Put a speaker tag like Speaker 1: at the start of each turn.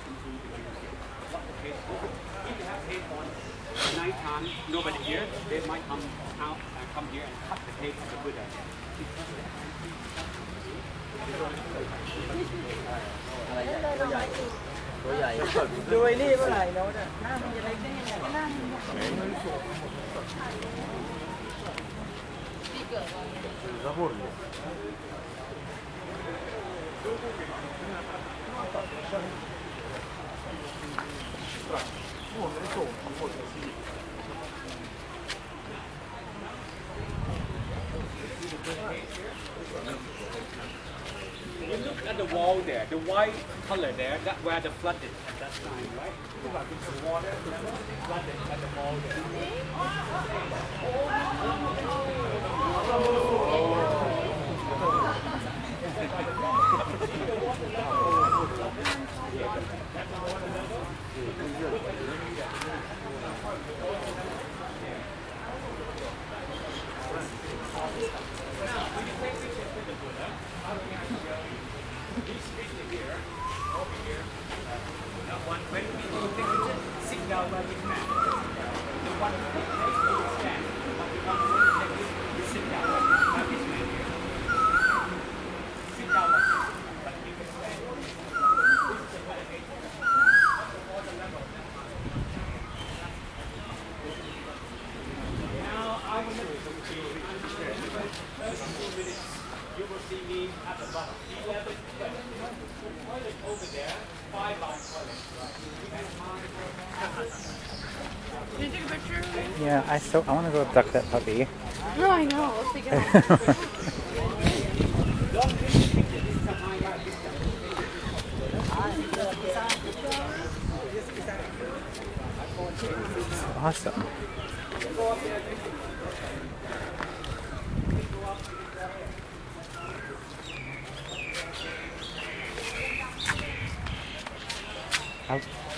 Speaker 1: If you have tape on night time, nobody here, they might come out and come here and cut the tape of the Buddha.
Speaker 2: อะไรใหญ่ตัวใหญ่ตัวใหญ่
Speaker 3: ดูไอ้นี่เมื่อไหร่โน้ตอ่ะหน้ามันจะเล็กได้ยังไงก็หน้ามัน
Speaker 2: ก็หุ่น我们走或者是
Speaker 1: You look at the wall there, the white color there, that's where the flooded at that time, right? Look like it's the water flooded at the wall there. When people take pictures, sit down like this man. The one who takes pictures will stand, but the one who takes pictures, you sit down like this man here. Sit down like this, but you can stand. Now I will let you see first 2 minutes. You will see me at the bottom. 11, 12. Toilet over there, 5-line toilet.
Speaker 4: Can you take a picture?
Speaker 5: Yeah, I want to go abduct that puppy.
Speaker 4: No, I know. Let's take it.
Speaker 5: Awesome. How